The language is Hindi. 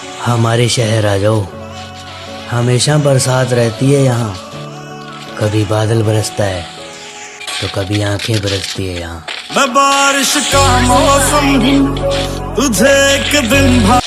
हमारे शहर आ जाओ, हमेशा बरसात रहती है यहाँ। कभी बादल बरसता है तो कभी आंखें बरसती है यहाँ। मैं बारिश का मौसम हूँ, तुझे एक दिन